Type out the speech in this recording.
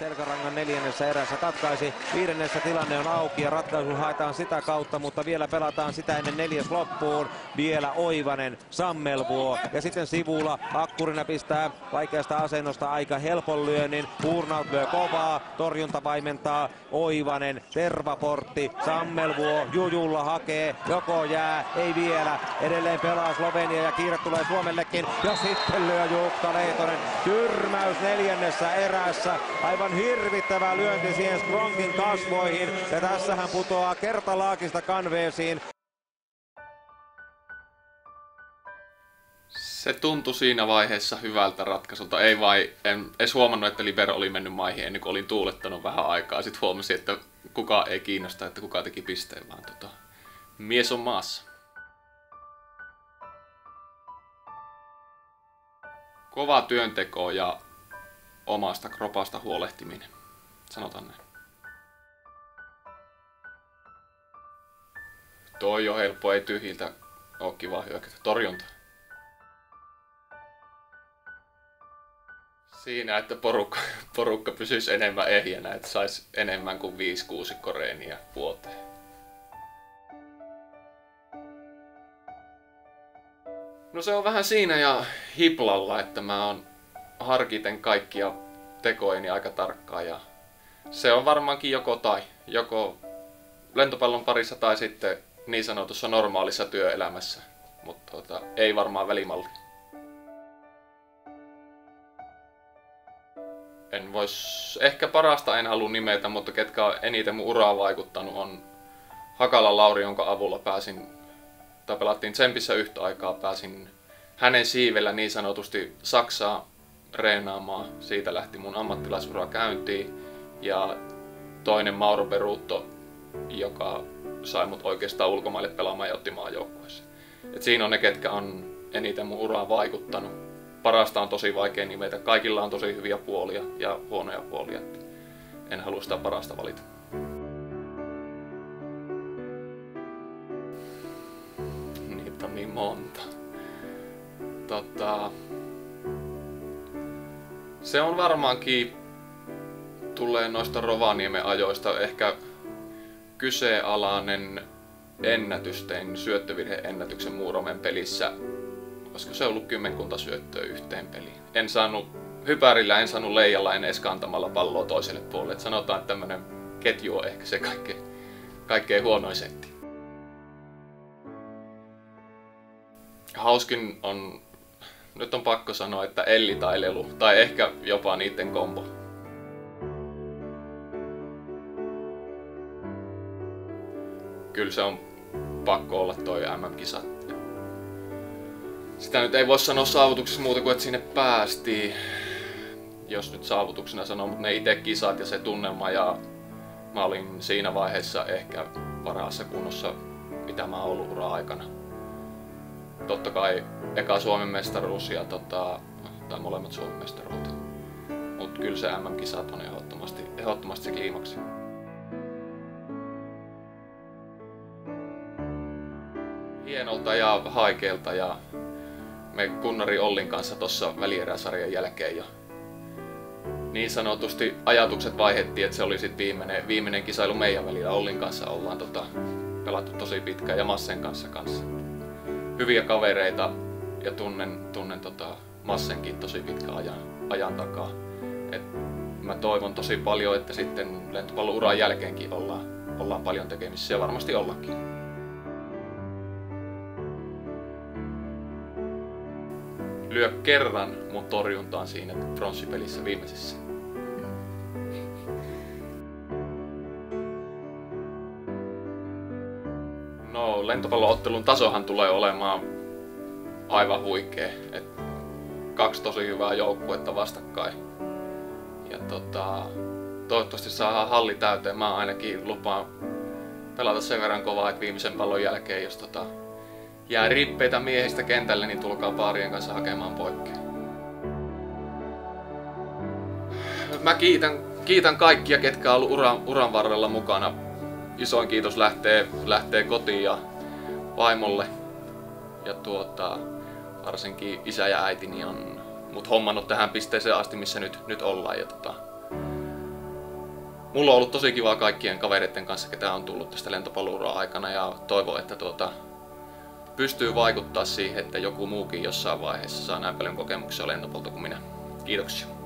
selkärangan neljännessä erässä katkaisi. Viidennessä tilanne on auki ja ratkaisu haetaan sitä kautta, mutta vielä pelataan sitä ennen neljäs loppuun. Vielä Oivanen, Sammelvuo ja sitten sivulla Akkurina pistää vaikeasta asennosta aika helpon lyönnin. Uurnaut lyö kovaa, torjunta vaimentaa Oivanen, tervaportti, Sammelvuo Jujulla hakee, joko jää, ei vielä. Edelleen pelaa Slovenia ja kiire tulee Suomellekin ja sitten lyö Jukka Leitonen. Tyrmäys neljännessä erässä. Aivan hirvittävä lyönti siihen Stronkin kasvoihin ja tässä hän putoaa kertalaakista kanveesiin. Se tuntui siinä vaiheessa hyvältä ratkaisulta. En edes huomannut, että libero oli mennyt maihin ennen kuin olin tuulettanut vähän aikaa. Sitten huomasin, että kukaan ei kiinnosta, että kuka teki pisteen, vaan mies on maassa. Kova työnteko ja omasta kropasta huolehtiminen, sanotaan näin. Toi on helppo, ei tyhjiltä ole kiva hyökätä. Torjunta. Siinä, että porukka pysyisi enemmän ehjänä, että saisi enemmän kuin 5-6 koreenia vuoteen. No se on vähän siinä ja hiplalla, että mä oon harkiten kaikkia tekoini aika tarkkaan ja se on varmaankin joko lentopallon parissa tai sitten niin sanotussa normaalissa työelämässä, mutta ei varmaan välimalli. Ehkä parasta en halua nimetä, mutta ketkä on eniten mun uraan vaikuttanut on Hakalan Lauri, jonka avulla pelattiin Tsempissä yhtä aikaa, pääsin hänen siivellä niin sanotusti Saksaa reenaamaan. Siitä lähti mun ammattilaisura käyntiin ja toinen Mauro Berutto, joka sai mut oikeastaan ulkomaille pelaamaan ja otti maajoukkueeseen. Siinä on ne, ketkä on eniten mun uraan vaikuttanut. Parasta on tosi vaikea nimetä. Kaikilla on tosi hyviä puolia ja huonoja puolia. En halua sitä parasta valita. Niitä on niin monta. Se on varmaankin tulee noista Rovaniemen ajoista ehkä kyseenalainen ennätys. Tein syöttövirhe-ennätyksen Muuromen pelissä. Olisiko se ollut 10 syöttöä yhteen peliin. En saanut hypärillä, en saanut leijalla, en edes kantamalla palloa toiselle puolelle. Et sanotaan, että tämmönen ketju on ehkä se kaikkein huonoin setti. Hauskin on, nyt on pakko sanoa, että Elli tai Lelu, tai ehkä jopa niiden kombo. Kyllä se on pakko olla toi MM-kisat. Sitä nyt ei voi sanoa saavutuksessa muuta kuin, että sinne päästiin. Jos nyt saavutuksena sanoo, mutta ne itse kisat ja se tunnelma ja mä olin siinä vaiheessa ehkä parhaassa kunnossa, mitä mä oon ollut uran-aikana. Totta kai eka Suomen mestaruus ja tai molemmat Suomen mestaruudet. Mut kyllä se MM-kisat on ehdottomasti se kliimaksi. Hienolta ja haikeelta ja me Kunnari Ollin kanssa tuossa välieräsarjan jälkeen jo niin sanotusti ajatukset vaihdettiin, että se oli sit viimeinen kisailu meidän välillä. Ollin kanssa ollaan pelattu tosi pitkään ja Massen kanssa. Hyviä kavereita ja tunnen Massenkin tosi pitkän ajan takaa. Mä toivon tosi paljon, että sitten lentopallon uran jälkeenkin ollaan paljon tekemisissä ja varmasti ollaankin. Lyö kerran mun torjuntaan siinä pronssipelissä viimeisessä. No, lentopallo-ottelun tasohan tulee olemaan aivan huikea. 2 tosi hyvää joukkuetta vastakkain. Ja toivottavasti saadaan halli täyteen. Mä ainakin lupaan pelata sen verran kovaa, että viimeisen pallon jälkeen, jos jää rippeitä miehistä kentälle, niin tulkaa paarien kanssa hakemaan poikkea. Mä kiitän kaikkia, ketkä on ollut uran varrella mukana. Isoin kiitos lähtee kotiin ja vaimolle. Ja varsinkin isä ja äitini on mut hommannut tähän pisteeseen asti, missä nyt ollaan. Ja mulla on ollut tosi kiva kaikkien kavereiden kanssa, ketä on tullut tästä lentopallo-uran aikana, ja toivon, että pystyy vaikuttaa siihen, että joku muukin jossain vaiheessa saa näin paljon kokemuksia lentopallosta kuin minä. Kiitoksia.